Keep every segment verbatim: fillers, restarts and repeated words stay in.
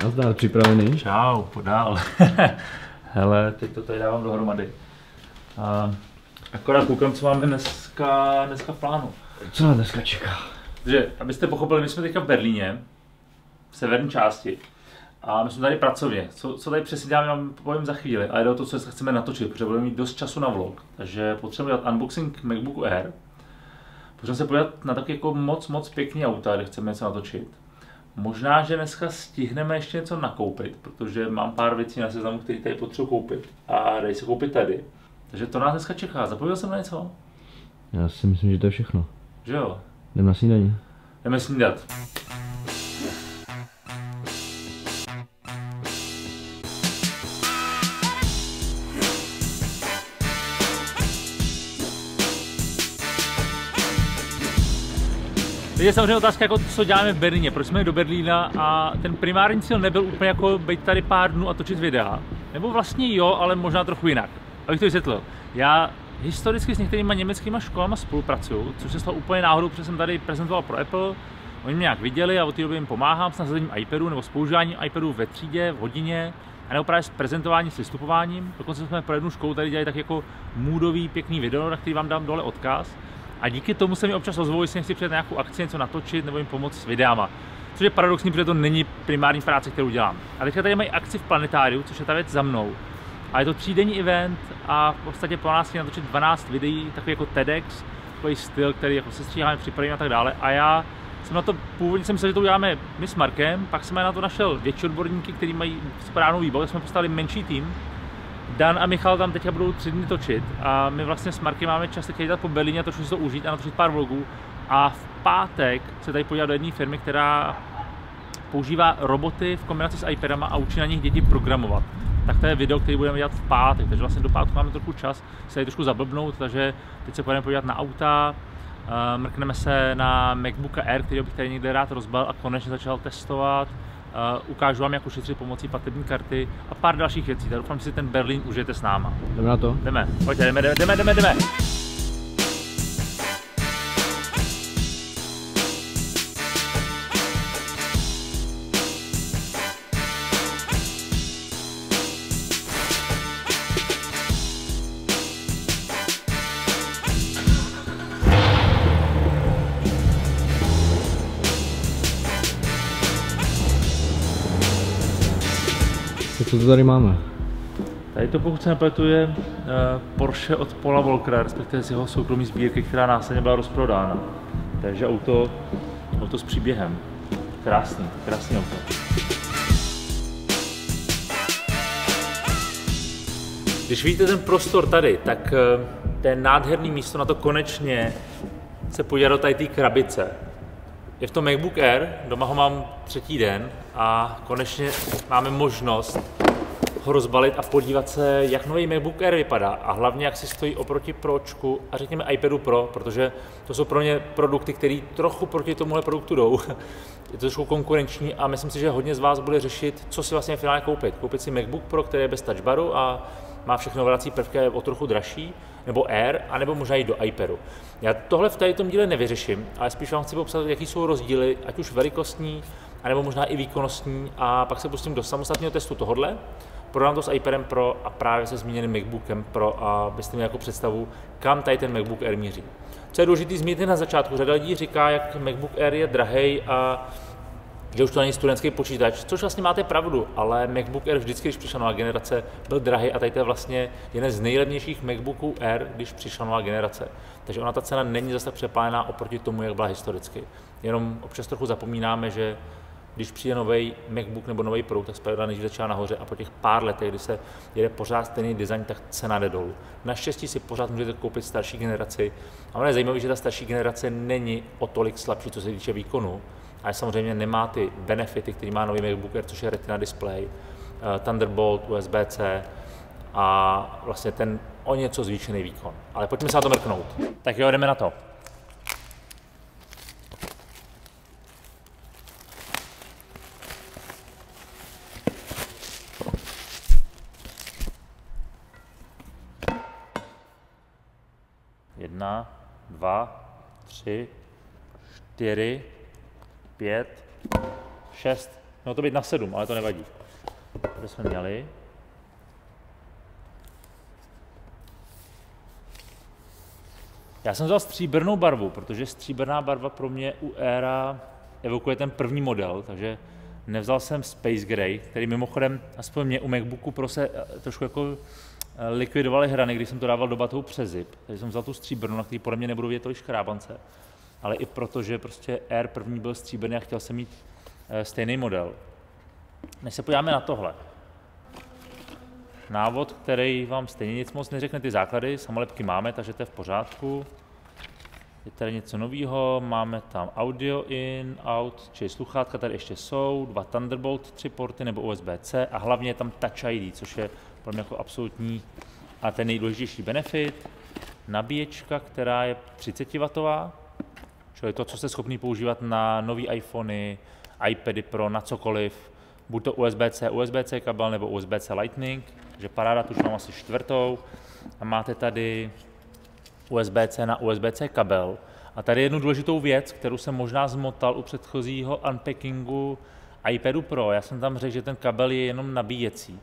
Nazdar, připravený? Čau, podál. Hele, teď to tady dávám dohromady. A akorát koukám, co máme dneska, dneska v plánu. Co nás dneska čeká? Takže, abyste pochopili, my jsme teďka v Berlíně, v severní části. A my jsme tady pracovně. Co, co tady přesně děláme, vám povím za chvíli. A jde o to, co chceme natočit, protože budeme mít dost času na vlog. Takže potřebujeme dělat unboxing MacBooku Air. Potřebujeme se podívat na taky jako moc, moc pěkný auta, kde chceme něco natočit. Možná, že dneska stihneme ještě něco nakoupit, protože mám pár věcí na seznamu, které tady potřebuji koupit. A dají se koupit tady. Takže to nás dneska čeká. Zapomněl jsem na něco? Já si myslím, že to je všechno. Že jo? Jdeme na snídaní. Jdeme snídat. Teď je samozřejmě otázka, jako, co děláme v Berlíně, proč jsme jeli do Berlína a ten primární cíl nebyl úplně jako být tady pár dnů a točit videa. Nebo vlastně jo, ale možná trochu jinak. Abych to vysvětlil. Já historicky s některýma německýma školama spolupracuju, což se stalo úplně náhodou, protože jsem tady prezentoval pro Apple. Oni mě nějak viděli a od té doby jim pomáhám s nasazením iPadu nebo s používáním iPadu ve třídě, v hodině, a nebo právě s prezentováním, s vystupováním. Dokonce jsme pro jednu školu tady dělali tak jako moodový, pěkný video, na který vám dám dole odkaz. A díky tomu se mi občas ozvou, jestli nechci přijet na nějakou akci, něco natočit nebo jim pomoct s videama. Což je paradoxní, protože to není primární práce, kterou dělám. A teďka tady mají akci v Planetáriu, což je ta věc za mnou. A je to třídenní event a v podstatě po nás chtějí natočit dvanáct videí, takový jako TEDx, takový styl, který jako se stříháme, připravíme a tak dále. A já jsem na to původně jsem myslel, že to uděláme my s Markem, pak jsem na to našel větší odborníky, kteří mají správnou výbavu, tak jsme postavili menší tým. Dan a Michal tam teďka budou tři dny točit a my vlastně s Markem máme čas teď jít po Berlíně a trošku si to užít a natočit pár vlogů. A v pátek se tady podívat do jedné firmy, která používá roboty v kombinaci s iPadama a učí na nich děti programovat. Tak to je video, který budeme dělat v pátek, takže vlastně do pátku máme trochu čas se tady trošku zablbnout, takže teď se půjdeme podívat na auta, mrkneme se na MacBooka Air, který bych tady někde rád rozbal a konečně začal testovat. Uh, ukážu vám, jak ušetřit pomocí platební karty a pár dalších věcí. Tak doufám, že si ten Berlín užijete s náma. Jdeme na to? Jdeme, pojďte, jdeme, jdeme, jdeme, jdeme, jdeme. Co to tady máme? Tady to, pokud se nepletu, je uh, Porsche od Paula Volckera, respektive z jeho soukromí sbírky, která následně byla rozprodána. Takže auto, auto s příběhem. Krásný, krásný auto. Když vidíte ten prostor tady, tak uh, to je nádherný místo na to konečně se podívat do tady té krabice. Je v tom MacBook Air, doma ho mám třetí den a konečně máme možnost ho rozbalit a podívat se, jak nový MacBook Air vypadá a hlavně, jak si stojí oproti Pročku a řekněme iPadu Pro, protože to jsou pro ně produkty, které trochu proti tomuhle produktu jdou. Je to trošku konkurenční a myslím si, že hodně z vás bude řešit, co si vlastně finálně koupit. Koupit si MacBook Pro, který je bez touch baru a má všechny ovládací prvky, je o trochu dražší, nebo Air, anebo možná jít do iPadu. Já tohle v tady tom díle nevyřeším, ale spíš vám chci popsat, jaký jsou rozdíly, ať už velikostní, anebo možná i výkonnostní, a pak se pustím do samostatného testu tohodle. Prodám to s iPadem Pro a právě se zmíněným MacBookem Pro, abyste měli jako představu, kam tady ten MacBook Air míří. Co je důležité zmínit na začátku, řada lidí říká, jak MacBook Air je drahej a že už to není studentský počítač, což vlastně máte pravdu, ale MacBook Air vždycky, když přišla nová generace, byl drahý a tady to je vlastně jeden z nejlevnějších MacBooků Air, když přišla nová generace. Takže ona ta cena není zase tak přepálená oproti tomu, jak byla historicky. Jenom občas trochu zapomínáme, že když přijde nový MacBook nebo nový Pro, tak spadá než začíná nahoře a po těch pár letech, kdy se jede pořád stejný design, tak cena jde dolů. Naštěstí si pořád můžete koupit starší generaci a ono je zajímavé, že ta starší generace není o tolik slabší, co se týče výkonu, ale samozřejmě nemá ty benefity, který má nový MacBook Air, což je Retina display, Thunderbolt, U S B C a vlastně ten o něco zvýšený výkon. Ale pojďme se na to mrknout. Tak jo, jdeme na to. Jedna, dva, tři, čtyři, pět, šest, Mělo to být na sedm, ale to nevadí. To jsme měli. Já jsem vzal stříbrnou barvu, protože stříbrná barva pro mě u Aira evokuje ten první model, takže nevzal jsem Space Gray, který mimochodem, aspoň mě u MacBooku Pro se trošku jako likvidovaly hrany, když jsem to dával do batohu přes zip. Takže jsem vzal tu stříbrnou, na který podle mě nebudou vidět tolik škrábance. Ale i proto, že prostě Air první byl stříbrný a chtěl jsem mít stejný model. Než se podíváme na tohle. Návod, který vám stejně nic moc neřekne, ty základy, samolepky máme, takže to je v pořádku. Je tady něco nového, máme tam audio in, out, čili sluchátka tady ještě jsou, dva Thunderbolt tři porty nebo U S B C a hlavně je tam Touch I D, což je pro mě jako absolutní a ten nejdůležitější benefit. Nabíječka, která je třicet wattů, čili to, co jste schopný používat na nový iPhony, iPady Pro, na cokoliv, buď to U S B C, U S B C kabel nebo U S B C Lightning, že paráda, tu už mám asi čtvrtou a máte tady U S B C na U S B C kabel. A tady jednu důležitou věc, kterou jsem možná zmotal u předchozího unpackingu iPadu Pro. Já jsem tam řekl, že ten kabel je jenom nabíjecí.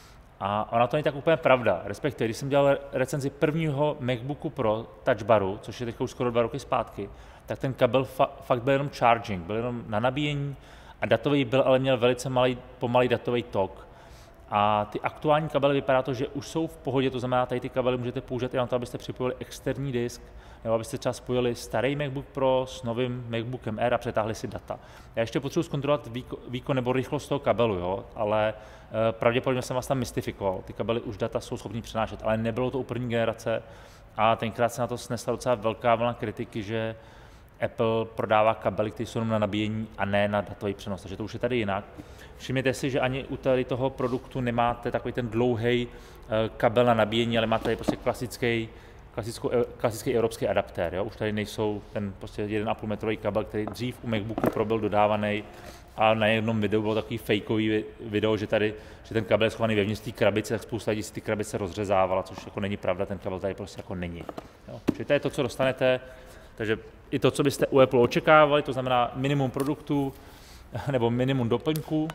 A ona to není tak úplně pravda. Respektive, když jsem dělal recenzi prvního MacBooku Pro Touch Baru, což je teď už skoro dva roky zpátky, tak ten kabel fa- fakt byl jenom charging, byl jenom na nabíjení a datový byl, ale měl velice malý, pomalý datový tok. A ty aktuální kabely vypadá to, že už jsou v pohodě, to znamená, tady ty kabely můžete použít i na to, abyste připojili externí disk, nebo abyste třeba spojili starý MacBook Pro s novým MacBookem Air a přetáhli si data. Já ještě potřebuji zkontrolovat výkon, výkon nebo rychlost toho kabelu, jo? Ale e, pravděpodobně jsem vás tam mystifikoval. Ty kabely už data jsou schopný přenášet, ale nebylo to u první generace a tenkrát se na to snesla docela velká vlna kritiky, že Apple prodává kabely, které jsou jenom na nabíjení a ne na datový přenos, takže to už je tady jinak. Všimněte si, že ani u tady toho produktu nemáte takový ten dlouhý kabel na nabíjení, ale máte tady prostě klasický, klasickou, klasický evropský adaptér. Jo? Už tady nejsou ten prostě jeden a půl metrový kabel, který dřív u MacBooku Pro byl dodávaný a na jednom videu bylo takový fakeový video, že tady, že ten kabel je schovaný vevnitř té krabice, tak spousta lidí si ty krabice rozřezávala, což jako není pravda, ten kabel tady prostě jako není. Jo? Čili to je to, co dostanete. Takže i to, co byste u Apple očekávali, to znamená minimum produktů nebo minimum doplňků.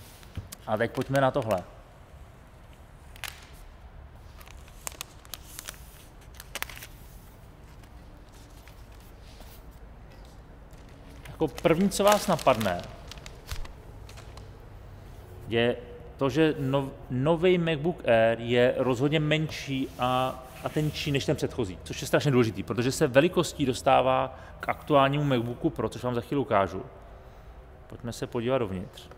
A teď pojďme na tohle. Jako první, co vás napadne, je to, že nov, nový MacBook Air je rozhodně menší a a tenčí než ten předchozí, což je strašně důležitý, protože se velikostí dostává k aktuálnímu MacBooku Pro, což vám za chvíli ukážu. Pojďme se podívat dovnitř.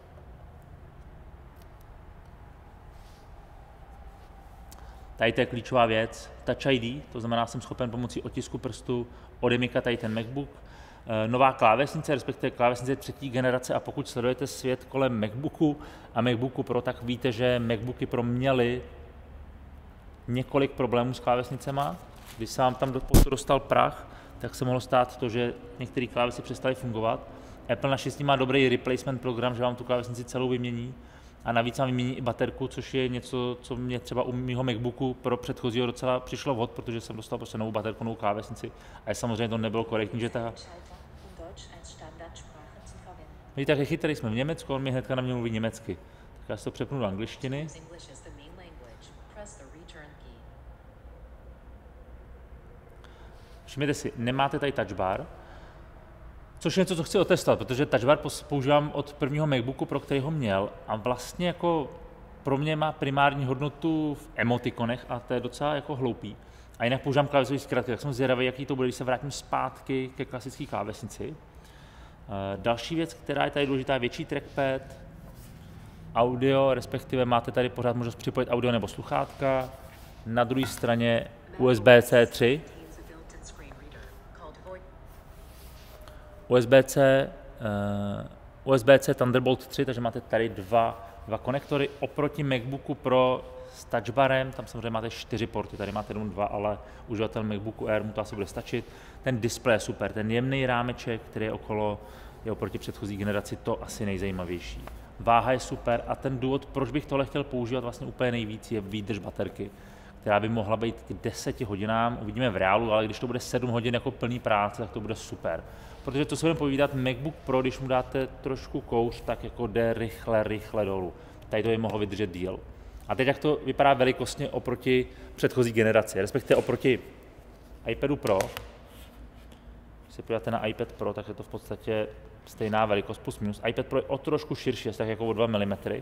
Tady to je klíčová věc, Touch I D, to znamená, jsem schopen pomocí otisku prstu odemykat tady ten MacBook. Nová klávesnice, respektive klávesnice třetí generace a pokud sledujete svět kolem MacBooku a MacBooku Pro, tak víte, že MacBooky Pro měly několik problémů s klávesnicema. Když se vám tam do postu dostal prach, tak se mohlo stát to, že některé klávesy přestaly fungovat. Apple naštěstí má dobrý replacement program, že vám tu klávesnici celou vymění a navíc vám vymění i baterku, což je něco, co mě třeba u mého MacBooku Pro předchozího docela přišlo vhod, protože jsem dostal prostě novou baterku, novou klávesnici a samozřejmě to nebylo korektní, že ta... Vidíte, jak je chytrý, jsme v Německu, on mi hnedka na mě mluví německy. Tak já si to přepnu do angličtiny. Všimněte si, nemáte tady touch bar, což je něco, co chci otestovat, protože touch bar používám od prvního MacBooku, pro který ho měl a vlastně jako pro mě má primární hodnotu v emotikonech a to je docela jako hloupý. A jinak používám klávesový zkratky, tak jsem zvědavý, jaký to bude, když se vrátím zpátky ke klasické klávesnici. Další věc, která je tady důležitá, je větší trackpad, audio, respektive máte tady pořád možnost připojit audio nebo sluchátka, na druhé straně U S B C tři, U S B C, uh, U S B C Thunderbolt tři, takže máte tady dva, dva konektory oproti MacBooku Pro s touchbarem, tam samozřejmě máte čtyři porty, tady máte jenom dva, ale uživatel MacBooku Air mu to asi bude stačit. Ten displej je super, ten jemný rámeček, který je okolo, je oproti předchozí generaci to asi nejzajímavější. Váha je super a ten důvod, proč bych tohle chtěl používat vlastně úplně nejvíc, je výdrž baterky, která by mohla být k deseti hodinám, uvidíme v reálu, ale když to bude sedm hodin jako plný práce, tak to bude super. Protože to se budeme povídat, MacBook Pro, když mu dáte trošku kouř, tak jako jde rychle, rychle dolů. Tady to by mohlo vydržet díl. A teď jak to vypadá velikostně oproti předchozí generaci, respektive oproti iPadu Pro. Když se podíváte na iPad Pro, tak je to v podstatě stejná velikost plus minus. iPad Pro je o trošku širší, tak jako o dva milimetry.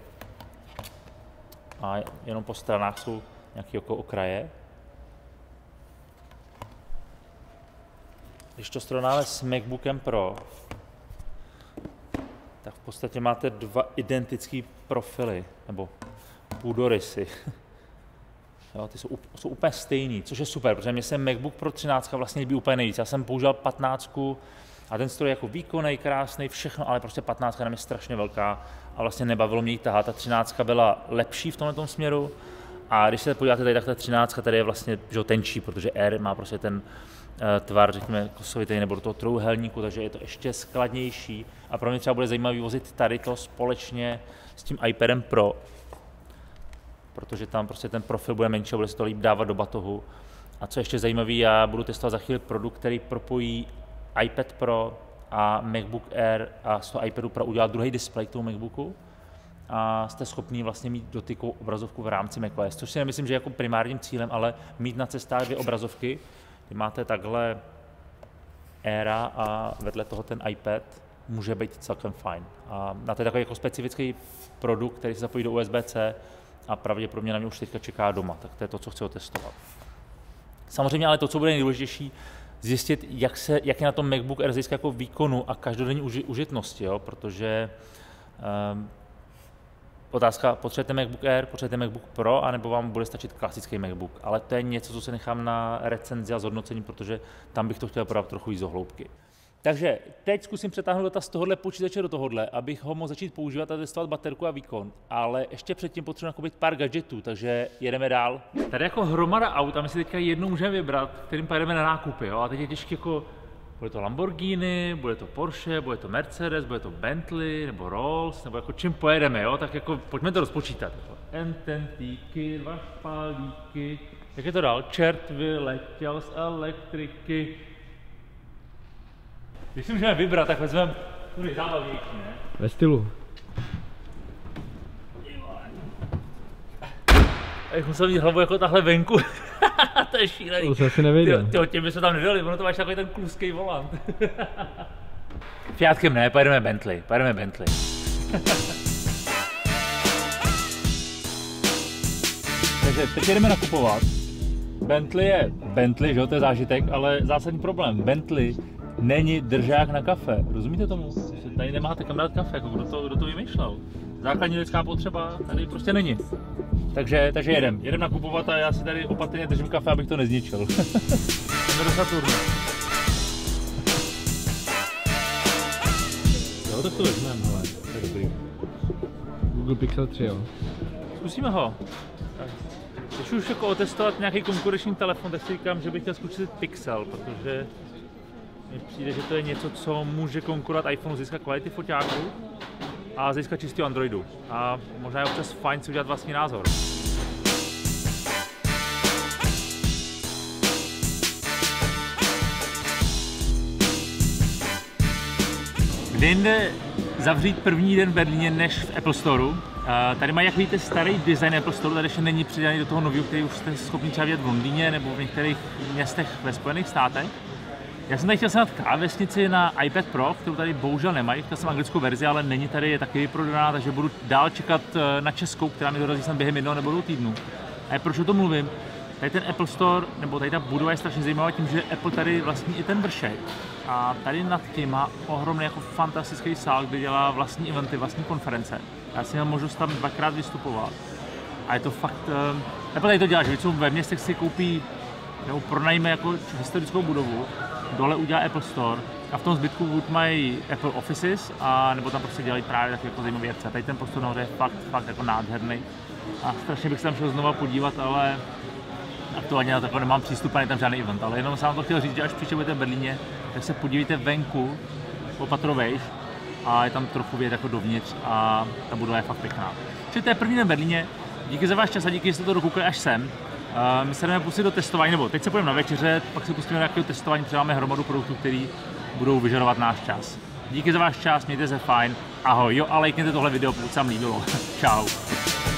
A jenom po stranách jsou nějaké jako okraje. Když to srovnáme s MacBookem Pro, tak v podstatě máte dva identické profily, nebo půdorysy. Jo, ty jsou, jsou úplně stejný, což je super, protože mě se MacBook Pro třináct vlastně líbí úplně nejvíc. Já jsem používal patnáct a ten stroj je jako výkonný, krásný, všechno, ale prostě patnáct na mě strašně velká a vlastně nebavilo mě ji tahat. Ta třináct byla lepší v tomto směru a když se podíváte tady, tak ta třináct tady je vlastně že, tenčí, protože Air má prostě ten uh, tvar, řekněme, kosovitý nebo do toho trouhelníku, takže je to ještě skladnější a pro mě třeba bude zajímavý vozit tady to společně s tím iPadem Pro, protože tam prostě ten profil bude menší a bude se to líp dávat do batohu. A co ještě zajímavé, já budu testovat za chvíli produkt, který propojí iPad Pro a MacBook Air a z toho iPadu Pro udělat druhý displej k tomu MacBooku a jste schopni vlastně mít dotykovou obrazovku v rámci macOS, což si nemyslím, že je jako primárním cílem, ale mít na cestách dvě obrazovky, kdy máte takhle Aira a vedle toho ten iPad, může být celkem fajn. A na to je takový jako specifický produkt, který se zapojí do U S B C a pravděpodobně na mě už teďka čeká doma, tak to je to, co chci otestovat. Samozřejmě ale to, co bude nejdůležitější, zjistit, jak, se, jak je na tom MacBook Air získá jako výkonu a každodenní uži, užitnosti, jo? Protože um, otázka, potřebujete MacBook Air, potřebujete MacBook Pro, anebo vám bude stačit klasický MacBook, ale to je něco, co se nechám na recenzi a zhodnocení, protože tam bych to chtěl prodat trochu víc do hloubky. Takže teď zkusím přetáhnout data z tohohle počítače do tohohle, abych ho mohl začít používat a testovat baterku a výkon. Ale ještě předtím potřebuji nakoupit pár gadgetů, takže jedeme dál. Tady jako hromada aut a my si teďka jednou můžeme vybrat, kterým pojedeme na nákupy. Jo? A teď je těžké jako, bude to Lamborghini, bude to Porsche, bude to Mercedes, bude to Bentley nebo Rolls, nebo jako čím pojedeme, jo? Tak jako pojďme to rozpočítat. Ententíky, dva špalíky, jak je to dál? Čert vyletěl z elektriky. Když si můžeme vybrat, tak vezmeme tu nejzábavnější, ne? Ve stylu. Jak musel mít hlavu jako tahle venku. To je šílený. To se asi nevyjde. Ty, těm by se tam nedali, ono to máš takový ten kluský volant. Fiatkem ne, pojedeme Bentley, pojedeme Bentley. Takže teď jdeme nakupovat. Bentley je Bentley, že jo, to je zážitek, ale zásadní problém. Bentley není držák na kafe, rozumíte tomu? Tady nemáte kam dát kafe, jako kdo to, kdo to vymýšlel. Základní lidská potřeba tady prostě není. Takže, takže jedem, jedem nakupovat a já si tady opatrně držím kafe, abych to nezničil. Jdeme do Saturnu. Jo, tak to vezmeme, ale to je dobrý. Google Pixel tři, jo. Zkusíme ho. Když už jako otestovat nějaký konkurenční telefon, tak si říkám, že bych chtěl zkusit Pixel, protože mně přijde, že to je něco, co může konkurovat iPhoneu, získat kvality foťáků a získat čistého Androidu. A možná je občas fajn si udělat vlastní názor. Kde jinde zavřít první den v Berlíně než v Apple Storeu. Tady mají, jak víte, starý design Apple Store, tady ještě není přidaný do toho nového, který už jste schopni třeba vidět v Londýně nebo v některých městech ve Spojených státech. Já jsem tady chtěl sehnat klávesnici na iPad Pro, kterou tady bohužel nemají, chtěl jsem anglickou verzi, ale není tady, je taky vyprodaná, takže budu dál čekat na českou, která mi dorazí snad během jednoho nebo dvou týdnů. A proč o tom mluvím? Tady ten Apple Store, nebo tady ta budova je strašně zajímavá tím, že Apple tady vlastní i ten vršek. A tady nad tím má ohromný jako fantastický sál, kde dělá vlastní eventy, vlastní konference. Já si měl možnost tam dvakrát vystupovat. A je to fakt, uh, Apple tady to dělá, že většinou ve městech si koupí nebo pronajme jako historickou budovu, dole udělá Apple Store a v tom zbytku buď mají Apple Offices, a nebo tam prostě dělají právě taky jako zajímavé věci. Tady ten prostor nahoře je fakt, fakt jako nádherný a strašně bych se tam šel znova podívat, ale aktuálně na to nemám přístup, ani tam žádný event, ale jenom jsem vám to chtěl říct, že až příště budete v Berlíně, tak se podívejte venku o patro vejš a je tam trochu vědět jako dovnitř a ta budova je fakt pěkná. Čili to je první den v Berlíně, díky za váš čas a díky, že jste to dokoukali až sem. Uh, my se jdeme pustit do testování, nebo teď se půjdeme na večeře, pak se pustíme do nějakého testování, protože máme hromadu produktů, který budou vyžadovat náš čas. Díky za váš čas, mějte se fajn, ahoj, jo a lajkněte tohle video, pokud se vám líbilo. Čau.